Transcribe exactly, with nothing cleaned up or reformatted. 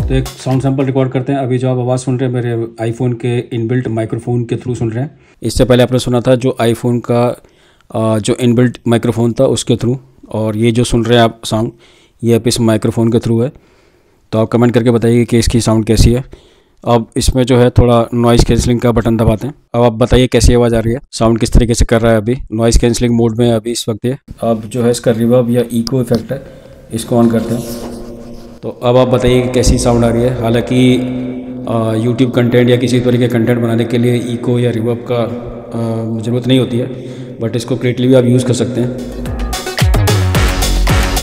तो एक sound sample record करते हैं। अभी जो आप आवाज़ सुन रहे हैं मेरे आईफोन के इनबिल्ट माइक्रोफोन के थ्रू सुन रहे हैं। इससे पहले आपने सुना था जो आईफोन का जो इनबिल्ट माइक्रोफोन था उसके थ्रू, और ये जो सुन रहे हैं आप साउंड ये आप इस माइक्रोफोन के थ्रू है। तो आप कमेंट करके बताइए कि इसकी साउंड कैसी है। अब इसमें जो है थोड़ा नॉइज़ कैंसलिंग का बटन दबाते हैं। अब आप बताइए कैसी आवाज़ आ रही है, साउंड किस तरीके से कर रहा है। अभी नॉइज़ कैंसलिंग मोड में अभी इस वक्त है। अब जो है इसका रिवर्ब या इको इफेक्ट है, इसको ऑन करते हैं। तो अब आप बताइए कि कैसी साउंड आ रही है। हालांकि यूट्यूब कंटेंट या किसी तरीके के कंटेंट बनाने के लिए इको या रिवर्ब का ज़रूरत नहीं होती है, बट इसको क्रिएटली भी आप यूज़ कर सकते हैं।